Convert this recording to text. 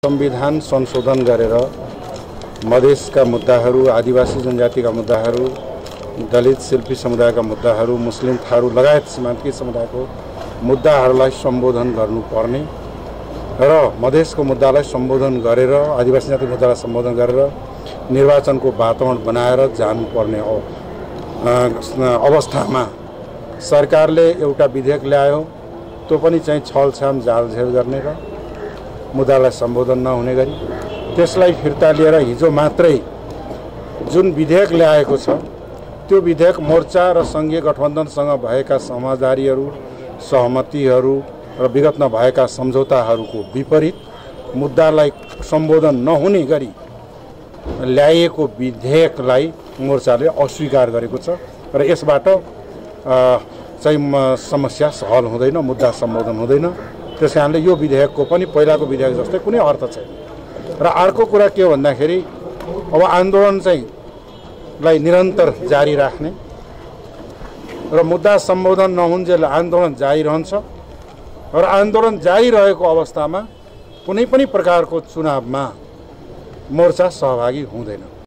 संविधान संशोधन गरेर मधेसका मुद्दाहरू, आदिवासी जनजातिका मुद्दाहरू, दलित शिल्पी समुदायका मुद्दाहरू, मुस्लिम थारू लगायत सीमान्तकीय समुदायको मुद्दाहरूलाई सम्बोधन गर्नुपर्ने र मधेसको मुद्दालाई सम्बोधन गरेर, आदिवासी जाति मुद्दालाई सम्बोधन गरेर निर्वाचनको वातावरण बनाएर जानुपर्ने अवस्थामा सरकारले एउटा विधेयक ल्यायो। त्यो पनि चाहिँ छलछाम झालझेल गर्ने र मुद्दालाई सम्बोधन नहुने गरी त्यसलाई फिर्ता लिएर हिजो मात्रै जुन विधेयक ल्याएको छ त्यो विधेयक मोर्चा र संघीय गठबन्धनसँग भएका समझदारीहरू, सहमतिहरू र विगतमा भएका सम्झौताहरूको विपरीत मुद्दालाई सम्बोधन नहुने गरी ल्याइएको विधेयकलाई मोर्चाले अस्वीकार गरेको छ र यसबाट चाहिँ समस्या हल हुँदैन, मुद्दा सम्बोधन हुँदैन। त्यसकारणले यो विधेयकको पनि पहिलाको विधेयक जस्तै कुनै अर्थ छैन। र अर्को कुरा के हो भन्दाखेरि अब आन्दोलन चाहिँ लाई निरन्तर जारी राख्ने र मुद्दा सम्बोधन नहुन्जेल आन्दोलन जारी रहन्छ र आन्दोलन जारी रहेको अवस्थामा कुनै पनि प्रकारको चुनावमा मोर्चा सहभागी हुँदैन।